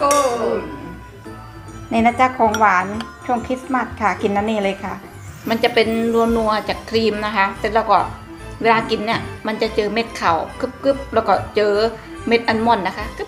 กุลนี่นะจ๊ะของหวานช่วงคริสต์มาสค่ะกินนั่นนี่เลยค่ะมันจะเป็นนัวๆจากครีมนะคะเสร็จแล้วก็เวลากินเนี่ยมันจะเจอเม็ดข่าวกึบๆแล้วก็เจอเม็ดอัลมอนด์นะคะกึบ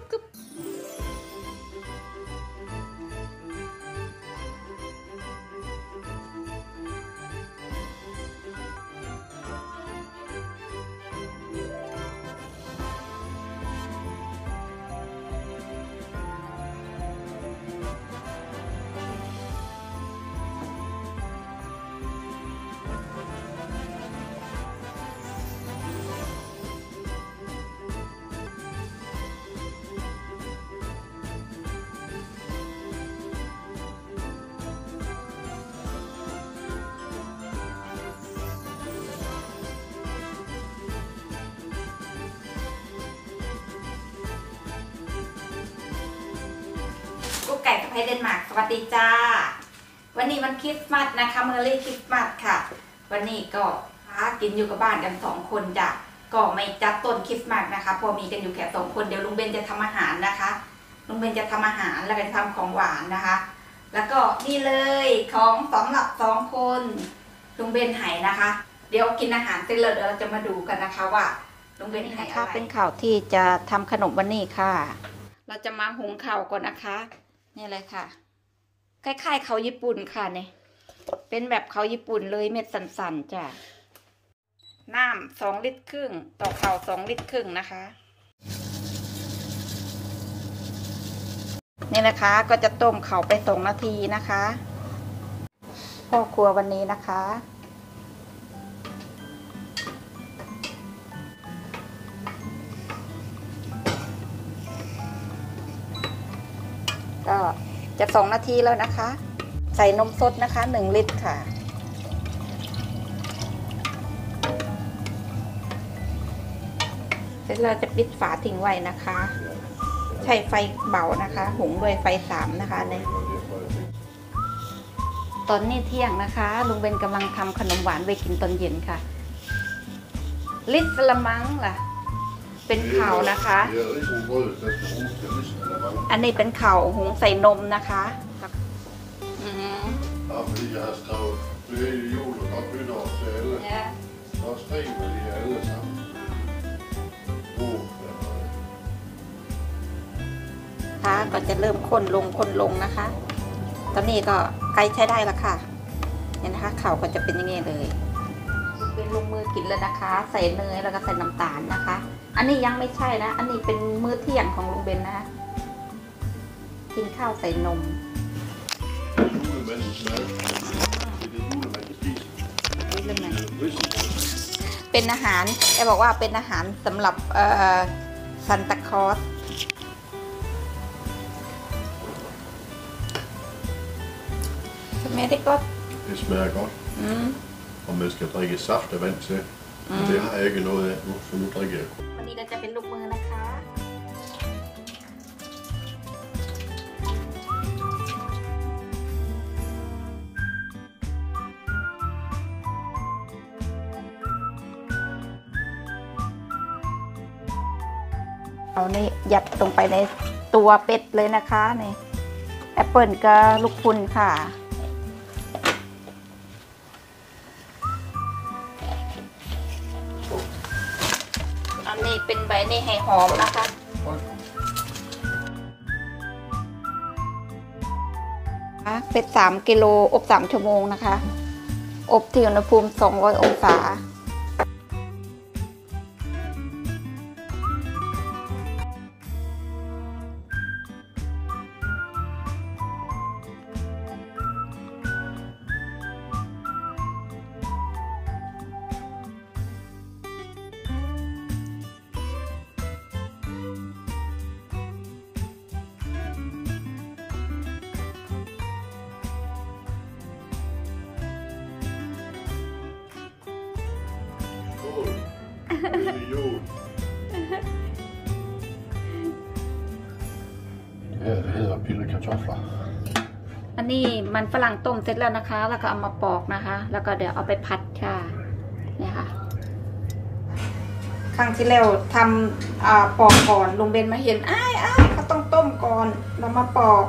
กุ๊กไก่กับไพเดนมาร์กสวัสดีจ้าวันนี้วันคริสต์มาสนะคะเมอร์รี่คริสต์มาสค่ะวันนี้ก็หากินอยู่กับบ้านกัน2 คนจ้ะก็ไม่จัดต้นคริสต์มาสนะคะพอมีกันอยู่แค่2 คนเดี๋ยวลุงเบนจะทำอาหารนะคะลุงเบนจะทำอาหารแล้วก็ทำของหวานนะคะแล้วก็นี่เลยของสำหรับ2 คนลุงเบนไห่นะคะเดี๋ยวกินอาหารเสร็จแล้วเดี๋ยวเราจะมาดูกันนะคะว่าลุงเบนไห่อะไรเป็นข่าวที่จะทำขนมวันนี้ค่ะเราจะมาหุงข้าวก่อนนะคะนี่เลยค่ะคล้ายๆเขาญี่ปุ่นค่ะเนี่ยเป็นแบบเขาญี่ปุ่นเลยเม็ดสันๆจ้ะน้ำ2 ลิตรครึ่งต่อข้าว2 ลิตรครึ่งนะคะนี่นะคะก็จะต้มข้าวไป2 นาทีนะคะพ่อครัววันนี้นะคะก็จะ2 นาทีแล้วนะคะใส่นมสดนะคะ1 ลิตรค่ะเสร็จแล้วจะปิดฝาทิ้งไว้นะคะใช้ไฟเบานะคะหุงด้วยไฟ3นะคะเนี่ยตอนนี้เที่ยงนะคะลุงเบนกำลังทำขนมหวานไว้กินตอนเย็นค่ะลิตรละมั้งล่ะเป็นข่าวนะคะอันนี้เป็นข่าวหุงใส่นมนะคะค่ะก็จะเริ่มข้นลงนะคะตอนนี้ก็ใกล้ใช้ได้แล้วค่ะเนี่ยนะคะข่าวก็จะเป็นอย่างนี้เลยเป็นลงมือกินแล้วนะคะใส่เนยแล้วก็ใส่น้ำตาลนะคะอันนี้ยังไม่ใช่นะอันนี้เป็นมื้อเที่ยงของลุงเบนนะกินข้าวใส่นมเป็นอาหารแกบอกว่าเป็นอาหารสำหรับซันตาคลอสsmakar det godt? Det smager godt. Og man skal drikke saftevand til. Det har jeg ikke noget af nu, så nu drikker jeg. วันนี้เราจะเป็นลูกมือนะคะเอานี่ยัดลงไปในตัวเป็ดเลยนะคะนี่แอปเปิลกับลูกคุณค่ะอันนี้เป็นใบนี่ให้หอมนะคะเป็ด3 กิโลอบ3 ชั่วโมงนะคะอบที่อุณหภูมิ200 องศา Det hedder pille kartofler. อันนี้มันฝรั่งต้มเสร็จแล้วนะคะแล้วก็เอามาปอกนะคะแล้วก็เดี๋ยวเอาไปผัดค่ะเนี่ยค่ะครั้งที่แล้วทำปอกก่อนลุงเบนมาเห็นอ้ายเขาต้องต้มก่อนเรามาปอก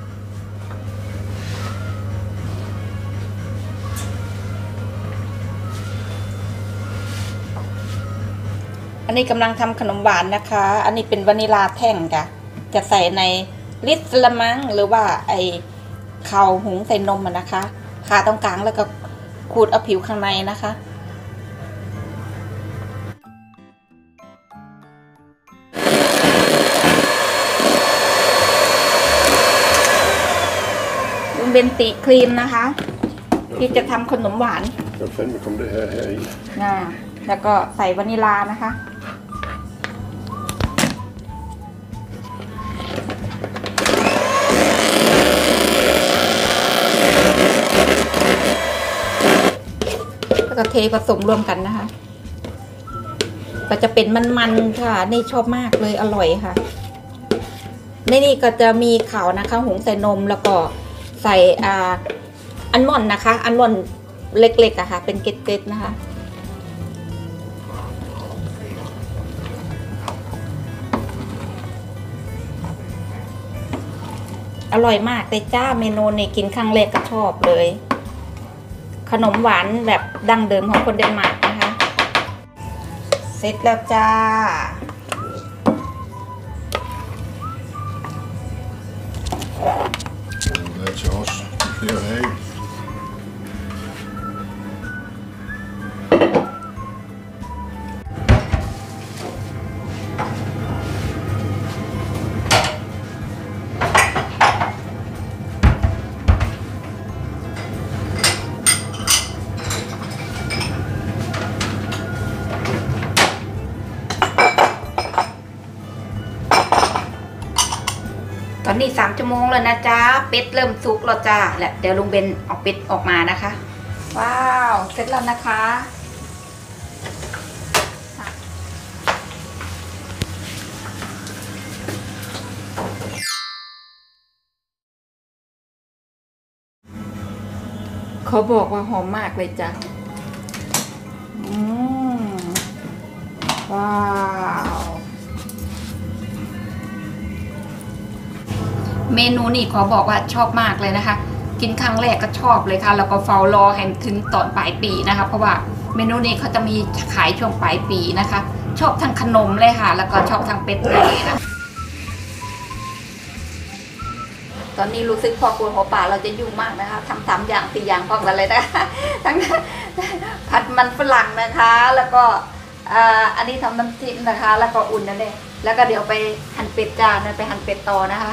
อันนี้กำลังทำขนมหวานนะคะอันนี้เป็นวานิลาแท่งจ้ะจะใส่ในลิตรละมังหรือว่าไอข้าวหุงใส่นมนะคะคาตรงกลางแล้วก็ขูดเอาผิวข้างในนะคะเป็นตีครีมนะคะที่จะทำขนมหวานแล้วก็ใส่วานิลานะคะแล้วก็เทผสมรวมกันนะคะก็จะเป็นมันๆค่ะนี่ชอบมากเลยอร่อยค่ะในนี่ก็จะมีข่าวนะคะหุงใส่นมแล้วก็ใส่อัลมอนด์นะคะอัลมอนด์เล็กๆอะค่ะเป็นเกล็ดๆนะคะอร่อยมากเลยจ้าเมนูนี้กินครั้งแรกก็ชอบเลยขนมหวานแบบดั้งเดิมของคนเดนมาร์กนะคะเสร็จแล้วจ้าตอนนี้3 ชั่วโมงแล้วนะจ๊ะเป็ดเริ่มสุกแล้วจ้าและเดี๋ยวลุงเบนเอาเป็ดออกมานะคะว้าวเสร็จแล้วนะคะเขาบอกว่าหอมมากเลยจ้ะว้าวเมนูนี่ขอบอกว่าชอบมากเลยนะคะกินครั้งแรกก็ชอบเลยค่ะแล้วก็เฝ้ารอให้ถึงตอนปลายปีนะคะเพราะว่าเมนูนี้เขาจะมีขายช่วงปลายปีนะคะชอบทั้งขนมเลยค่ะแล้วก็ชอบทั้งเป็ดเลยนะตอนนี้รู้สึกพอคุณหัวป่าเราจะยุ่งมากนะคะทำ3 อย่าง 4 อย่างพร้อมกันเลยนะคะทั้งผัดมันฝรั่งนะคะแล้วก็อันนี้ทำน้ำจิ้มนะคะแล้วก็อุ่นนั่นเองแล้วก็เดี๋ยวไปหั่นเป็ดจานไปหั่นเป็ดต่อนะคะ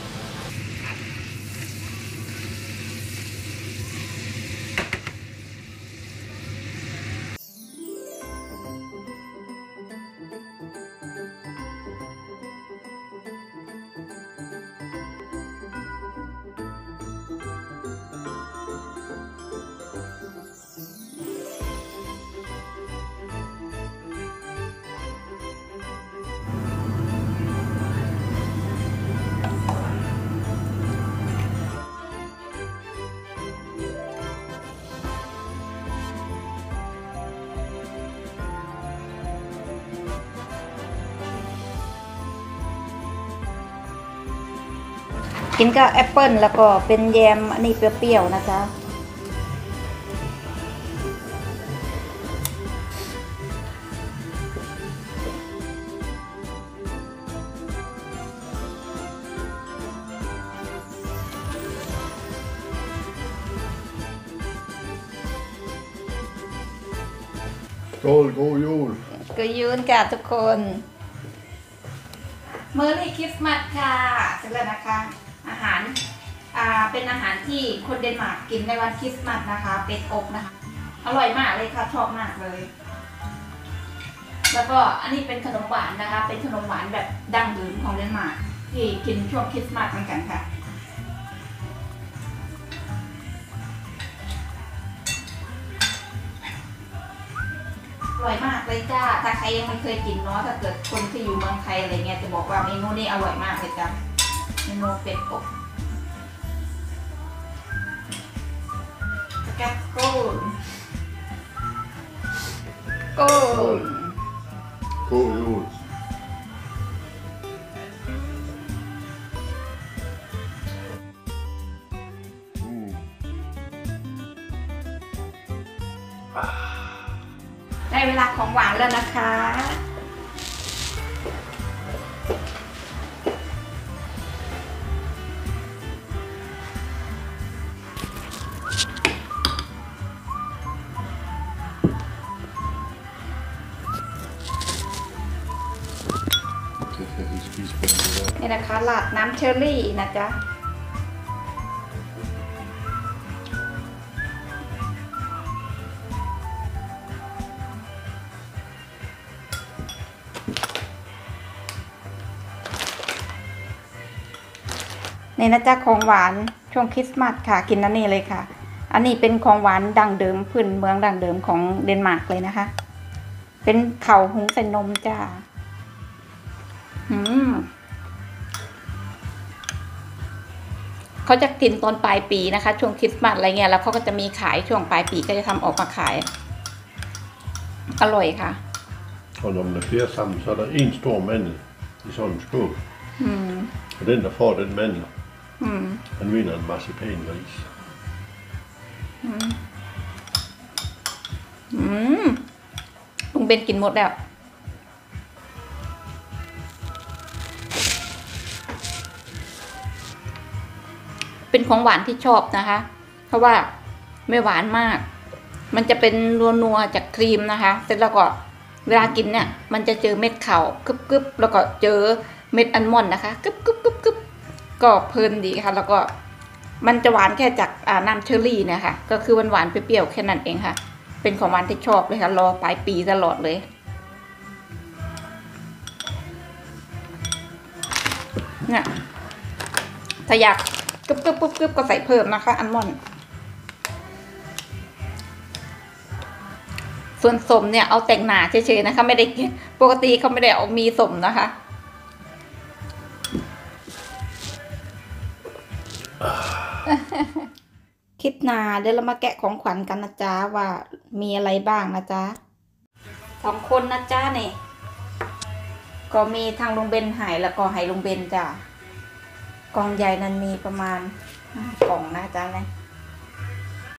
กินกับแอปเปิ้ลแล้วก็เป็นแยมอันนี้เปรี้ยวๆนะจ๊ะ God jul! ก็ยืนค่ะทุกคนเมอร์รี่คริสต์มาสค่ะเสร็จแล้วนะคะอาหารเป็นอาหารที่คนเดนมาร์กกินในวันคริสต์มาสนะคะเป็ดอบนะคะอร่อยมากเลยค่ะชอบมากเลยแล้วก็อันนี้เป็นขนมหวานนะคะเป็นขนมหวานแบบดั้งเดิมของเดนมาร์กที่กินช่วงคริสต์มาสเหมือนกันค่ะอร่อยมากเลยจ้าถ้าใครยังไม่เคยกินเนาะถ้าเกิดคนที่อยู่เมืองไทยอะไรเงี้ยจะบอกว่าเมนูนี้อร่อยมากเลยจ้าเมนูเป็ดอบแกปโก้ God jul! ได้เวลาของหวานแล้วนะคะนี่นะคะหลาดน้ำเชอร์รี่นะจ๊ะนี่นะจ๊ะของหวานช่วงคริสต์มาสค่ะกินอันนี้เลยค่ะอันนี้เป็นของหวานดั้งเดิมพื้นเมืองดั้งเดิมของเดนมาร์กเลยนะคะเป็นเข่าหุงใส่นมจ้าเขาจะกินตอนปลายปีนะคะช่วงคริสต์มาสอะไรเงี้ยแล้วเขาก็จะมีขายช่วงปลายปีก็จะทำออกมาขายอร่อยค่ะ Och om det är fler samman så är det en stor mandel i sådan en skål. Och den der får den mandel, han vinder en marcipangris. ลุงเบนกินหมดแล้วเป็นของหวานที่ชอบนะคะเพราะว่าไม่หวานมากมันจะเป็นนัวๆจากครีมนะคะเสร็จแล้วก็เวลากินเนี่ยมันจะเจอเม็ดข่าวกึบๆแล้วก็เจอเม็ดอัลมอนด์นะคะกึบก็เพลินดีค่ะแล้วก็มันจะหวานแค่จากน้ำเชอร์รี่เนี่ยค่ะก็คือหวานๆเปรี้ยวๆแค่นั้นเองค่ะเป็นของหวานที่ชอบเลยค่ะรอปลายปีตลอดเลยเนี่ยถ้าอยากกึบก็ใส่เพิ่มนะคะอัลมอนด์ส่วนสมเนี่ยเอาแต่งหนาเฉยๆนะคะไม่ได้ปกติเขาไม่ได้เอามีสมนะคะคลิปหน้าเดี๋ยวเรามาแกะของขวัญกันนะจ๊ะว่ามีอะไรบ้างนะจ๊ะ2 คนนะจ๊ะเนี่ยก็มีทางลุงเบนหายแล้วก็ให้ลุงเบนจ้ะกล่องใหญ่นั้นมีประมาณ5 กล่องนะจ๊ะเนี่ย